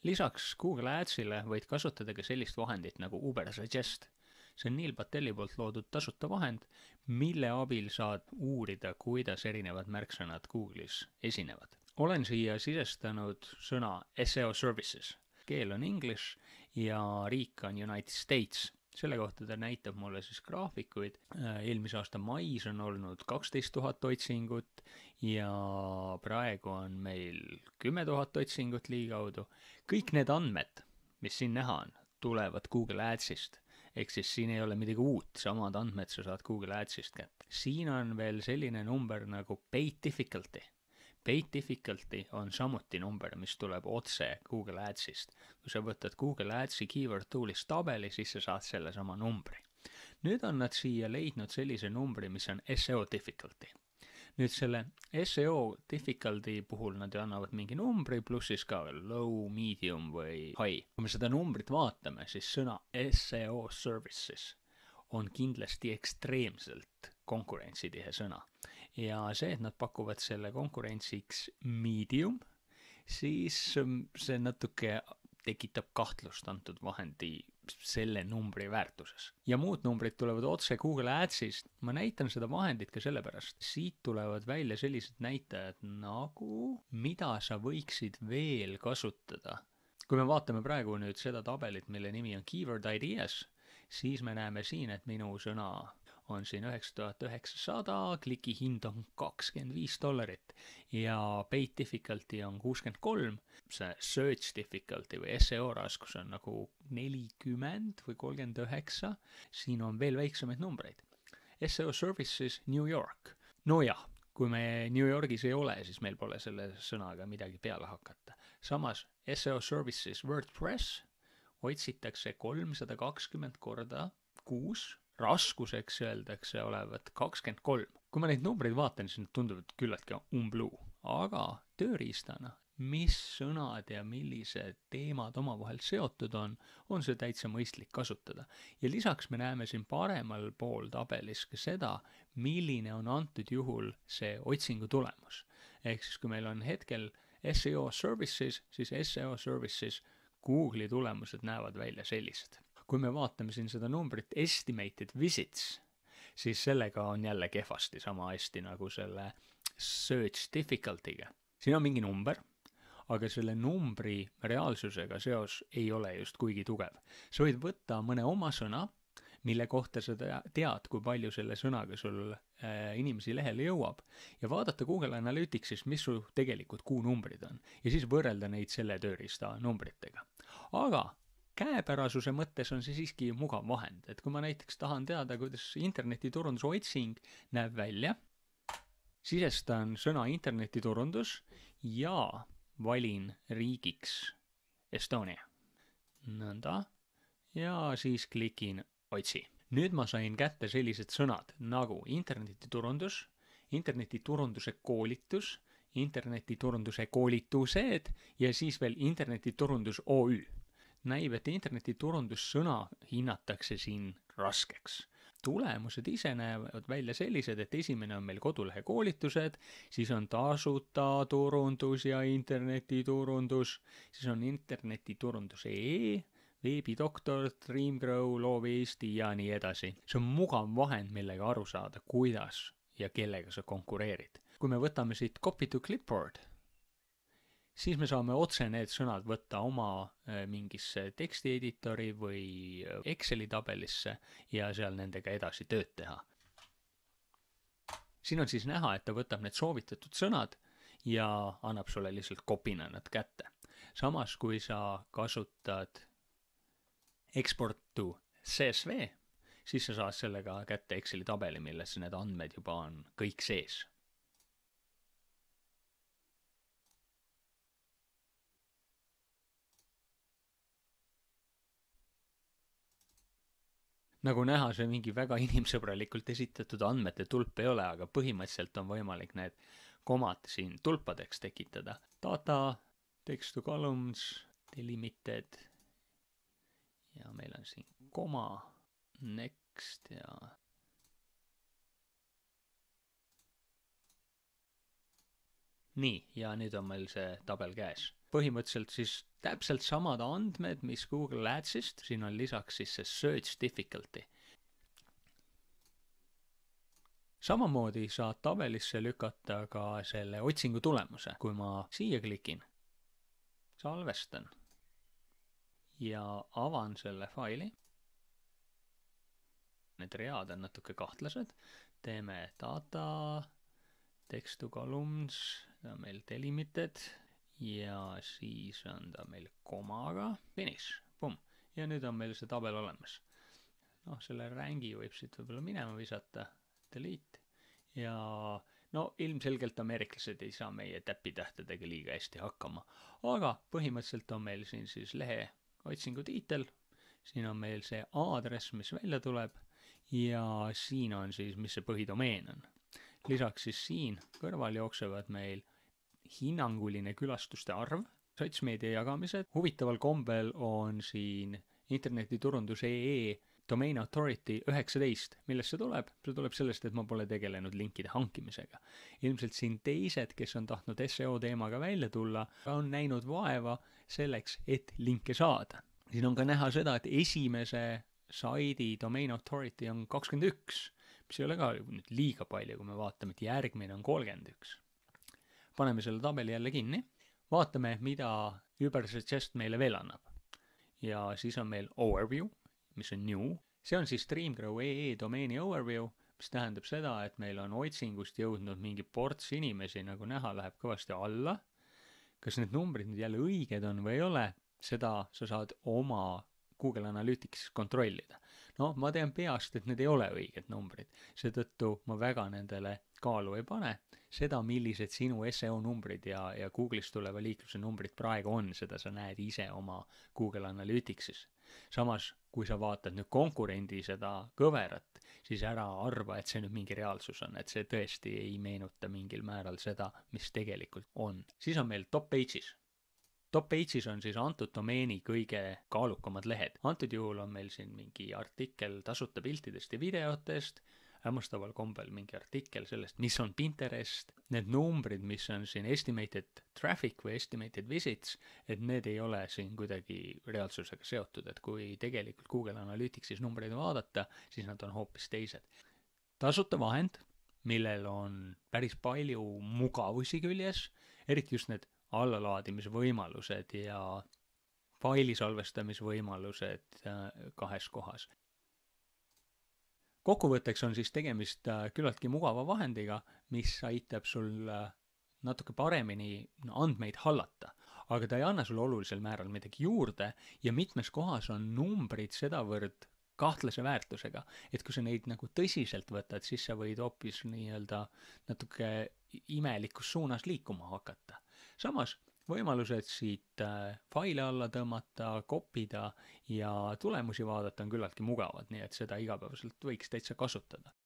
Lisaks Google Adsile võid kasutada ka sellist vahendit nagu Uber Suggest. See on Neil Patelli poolt loodud tasuta vahend, mille abil saad uurida, kuidas erinevad märksõnad Google'is esinevad. Olen siia sisestanud sõna SEO Services. Keel on English ja riik on United States. Selle kohta ta näitab mulle siis graafikuid. Eelmise aasta mais on olnud 12 000 otsingut ja praegu on meil 10 000 otsingut ligikaudu. Kõik need andmed, mis siin näha on, tulevad Google Adsist. Ehk siis siin ei ole midagi uut, samad andmed sa saad Google Adsist kätte. Siin on veel selline number nagu Paid Difficulty. Paid Difficulty on samuti number, mis tuleb otse Google Adsist. Kui sa võtad Google Adsi keyword tool'ist tabeli, siis sa saad selle sama numbri. Nüüd on nad siia leidnud sellise numbri, mis on SEO Difficulty. Nüüd selle SEO Difficulty puhul nad annavad mingi numbri, pluss siis ka low, medium või high. Kui me seda numbrit vaatame, siis sõna SEO Services on kindlasti ekstreemselt konkurentsitihe sõna. Ja see, et nad pakuvad selle konkurentsiks medium, siis see natuke tekitab kahtlust antud vahendi selle numbri väärtuses. Ja muud numbrid tulevad otse Google Adsist. Ma näitan seda vahendit ka sellepärast. Siit tulevad välja sellised näitajad nagu, mida sa võiksid veel kasutada. Kui me vaatame praegu nüüd seda tabelit, mille nimi on Keyword Ideas, siis me näeme siin, et minu sõna on siin 9900, kliki hind on $25 ja Paid Difficulty on 63, see Search Difficulty või SEO raskus on nagu 40 või 39, siin on veel väiksemaid numbreid. SEO Services New York. No jah, kui me New Yorgis ei ole, siis meil pole selle sõnaga midagi peale hakata. Samas SEO Services WordPress otsitakse 320 korda kuus, raskuseks öeldakse olevat 23. Kui ma neid numbreid vaatan, siis need tunduvad küllaltki umbluu. Aga tööriistana, mis sõnad ja millised teemad omavahel seotud on see täitsa mõistlik kasutada. Ja lisaks me näeme siin paremal pool tabelis ka seda, milline on antud juhul see otsingu tulemus. Ehk siis kui meil on hetkel SEO Services, siis SEO Services Google'i tulemused näevad välja sellised. Kui me vaatame siin seda numbrit estimated visits, siis sellega on jälle kehvasti sama hästi nagu selle search difficulty'ga. Siin on mingi number, aga selle numbri reaalsusega seos ei ole just kuigi tugev. Sa võid võtta mõne oma sõna, mille kohta sa tead, kui palju selle sõnaga sul inimesi lehele jõuab ja vaadata Google Analytics'is, mis su tegelikult kuunumbrid on ja siis võrrelda neid selle tööriista numbritega. Aga käepärasuse mõttes on see siiski mugav vahend, et kui ma näiteks tahan teada, kuidas internetiturunduse otsing näeb välja, sisestan sõna internetiturundus ja valin riigiks Estonia. Nõnda. Ja siis klikin otsi. Nüüd ma sain kätte sellised sõnad nagu internetiturundus, internetiturunduse koolitus, internetiturunduse koolitused ja siis veel internetiturundus OÜ. Näib, et internetiturundussõna hinnatakse siin raskeks. Tulemused ise näevad välja sellised, et esimene on meil kodulehe koolitused, siis on tasuta turundus ja internetiturundus, siis on internetiturundus.ee, veebidoktor, Dreamgrow, Loov Eesti ja nii edasi. See on mugav vahend, millega aru saada, kuidas ja kellega sa konkureerid. Kui me võtame siit copy to clipboard, siis me saame otse need sõnad võtta oma mingisse tekstieditori või Exceli tabelisse ja seal nendega edasi tööd teha. Siin on siis näha, et ta võtab need soovitatud sõnad ja annab sulle lihtsalt kopina nad kätte. Samas, kui sa kasutad export to CSV, siis sa saad sellega kätte Exceli tabeli, milles need andmed juba on kõik sees. Nagu näha, see mingi väga inimsõbralikult esitatud andmete tulp ei ole, aga põhimõtteliselt on võimalik need komad siin tulpadeks tekitada. Data, text to columns, delimited ja meil on siin koma, next ja nii, ja nüüd on meil see tabel käes. põhimõtteliselt siis täpselt samad andmed, mis Google Adsist, siin on lisaks siis see search difficulty. Samamoodi saad tabelisse lükata ka selle otsingu tulemuse. Kui ma siia klikin, salvestan ja avan selle faili. Need read on natuke kahtlased. Teeme data, text to columns, ta on meil delimited ja siis on ta meil komaga, finish, pum. Ja nüüd on meil see tabel olemas. Selle rängi võib siit võib-olla minema visata, delete. Ja ilmselgelt ameeriklased ei saa meie täpitähtedega liiga hästi hakkama. Aga põhimõtteliselt on meil siin siis lehe otsingu tiitel. Siin on meil see aadress, mis välja tuleb. Ja siin on siis, mis see põhidomeen on. Lisaks siis siin kõrval jooksevad meil hinnanguline külastuste arv, sotsmeedia jagamised. Huvitaval kombel on siin internetiturundus.ee Domain Authority 19. Millest see tuleb? See tuleb sellest, et ma pole tegelenud linkide hankimisega. Ilmselt siin teised, kes on tahtnud SEO teemaga välja tulla, on näinud vaeva selleks, et linke saada. Siin on ka näha seda, et esimese saidi Domain Authority on 21, mis ei ole ka nüüd liiga palju, kui me vaatame, et järgmine on 31. Paneme selle tabeli jälle kinni. Vaatame, mida Ubersuggest meile veel annab. Ja siis on meil overview, mis on new. See on siis StreamGrow.ee domeeni overview, mis tähendab seda, et meil on otsingust jõudnud mingi ports inimesi, nagu näha, läheb kõvasti alla. Kas need numbrid nüüd jälle õiged on või ei ole, seda sa saad oma Google Analytics kontrollida. Ma tean peast, et need ei ole õiged numbrid. Seetõttu ma väga nendele kaalu ei pane. Seda, millised sinu SEO numbrid ja Google'ist tuleva liikluse numbrid praegu on, seda sa näed ise oma Google Analyticsis. Samas, kui sa vaatad nüüd konkurendi seda kõverat, siis ära arva, et see nüüd mingi reaalsus on, et see tõesti ei meenuta mingil määral seda, mis tegelikult on. Siis on meil top pages. Top pages on siis antud domeeni kõige kaalukamad lehed. Antud juhul on meil siin mingi artikkel tasuta piltidest ja videotest, hämmastaval kombel mingi artikkel sellest, mis on Pinterest. Need numbrid, mis on siin estimated traffic või estimated visits, et need ei ole siin kuidagi reaalsusega seotud, et kui tegelikult Google Analyticsis numbreid vaadata, siis nad on hoopis teised. Tasuta vahend, millel on päris palju mugavusi küljes, eriti just need allalaadimisvõimalused ja failisalvestamisvõimalused kahes kohas. Kokkuvõtteks on siis tegemist küllaltki mugava vahendiga, mis aitab sul natuke paremini andmeid hallata, aga ta ei anna sulle olulisel määral midagi juurde ja mitmes kohas on numbrid sedavõrd kahtlase väärtusega, et kui sa neid nagu tõsiselt võtad, siis sa võid hoopis nii-öelda natuke imelikus suunas liikuma hakata. Samas võimalused siit faile alla tõmmata, kopida ja tulemusi vaadata on küllaltki mugavad, nii et seda igapäevaselt võiks täitsa kasutada.